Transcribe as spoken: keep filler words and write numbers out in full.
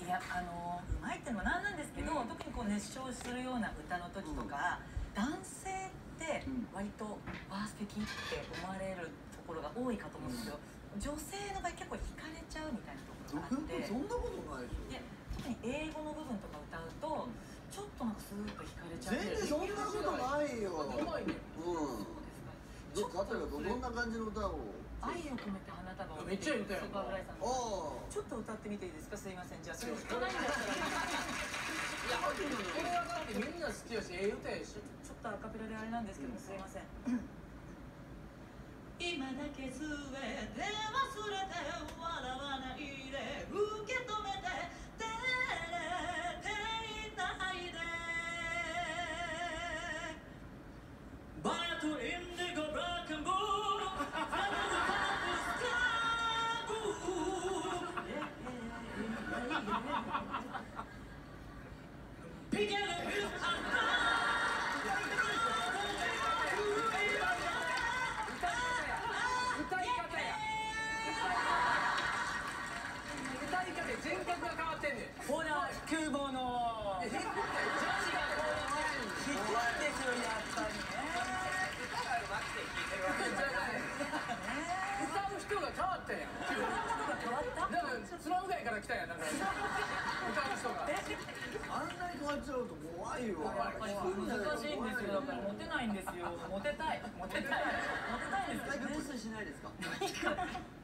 いや、あのうまいっていうのもなんなんですけど、特にこう熱唱するような歌の時とか、男性って割とああ素敵って思われるところが多いかと思うんですけど、女性の場合結構惹かれちゃうみたいなところがあって。 そんなことないでしょ。 いや、特に英語の部分とか歌うとちょっとなんかスーッと惹かれちゃう。 全然そんなことないよ。 うまいね。そうですか。 例えばどんな感じの歌を？ 愛を込めて花束を。 めっちゃ歌うよ。 スーパーフライさん。ちょっと歌ってみていいですか？すいません。じゃあそれ弾かないんだったら。 いや、これはだってみんな好きやし、ええ歌やし。 ちょっとアカペラであれなんですけど、すいません。今だけすべて忘れて笑わないで受け止めて照れていないでバートインディゴブラックンブーピケル人格が変わってんねん。 ほら、空母の女子がこう引くんですよ、やっぱりね。 歌う人が変わったやん。 変わった？ だからスラム街から来たやん、なんか歌う人が。 あんなに変わっちゃうと怖いよ。 やっぱり難しいんですよ。だからモテないんですよ。モテたい、モテたい、モテたいんですよね。 ブスしないですか？ 何か